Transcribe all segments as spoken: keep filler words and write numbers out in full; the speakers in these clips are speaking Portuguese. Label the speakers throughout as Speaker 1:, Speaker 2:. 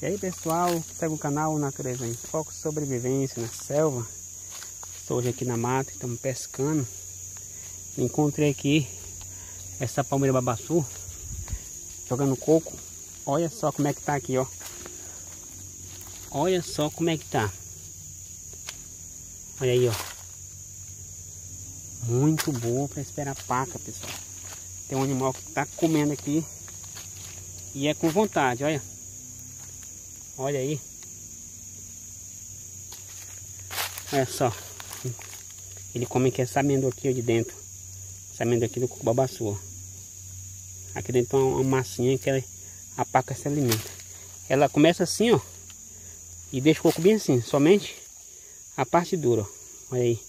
Speaker 1: E aí pessoal, segue o canal Natureza em Foco, sobrevivência na selva. Estou hoje aqui na mata, estamos pescando. Encontrei aqui essa palmeira babaçu jogando coco. Olha só como é que tá aqui, ó. Olha só como é que tá. Olha aí, ó. Muito boa para esperar a paca, pessoal. Tem um animal que tá comendo aqui e é com vontade, olha. Olha aí. Olha só. Ele come aqui essa amêndoa aqui, ó, de dentro. Essa amêndoa aqui do coco babaçu, ó. Aqui dentro tem uma massinha que ela, a paca se alimenta. Ela começa assim, ó. E deixa o coco bem assim. Somente a parte dura, ó. Olha aí.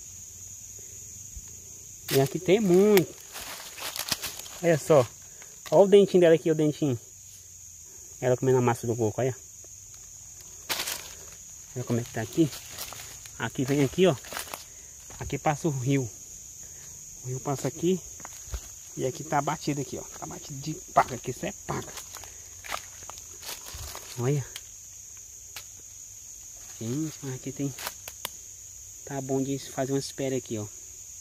Speaker 1: E aqui tem muito. Olha só. Olha o dentinho dela aqui, o dentinho. Ela comendo a massa do coco, olha. Olha como é que tá aqui. Aqui vem aqui, ó. Aqui passa o rio. O rio passa aqui. E aqui tá batido aqui, ó. Tá batido de paca. Aqui isso é paca. Olha. Gente, mas aqui tem... Tá bom de fazer uma espera aqui, ó.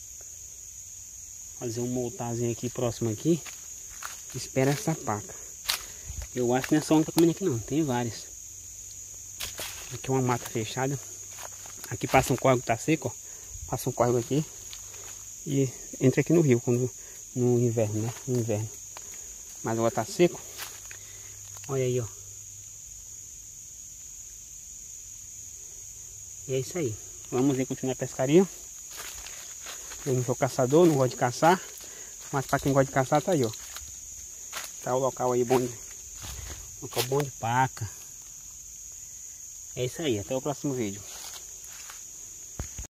Speaker 1: Fazer um moltazinho aqui próximo aqui. Espera essa paca. Eu acho que não é só uma que tá comendo aqui não. Tem várias. Aqui é uma mata fechada. Aqui passa um córrego que tá seco, ó. Passa um córrego aqui. E entra aqui no rio quando, no inverno, né? No inverno. Mas agora tá seco. Olha aí, ó. E é isso aí. Vamos ver continuar a pescaria. Eu não sou caçador, não gosto de caçar. Mas para quem gosta de caçar, tá aí, ó. Tá o local aí bom de... Local bom de paca. É isso aí, até o próximo vídeo.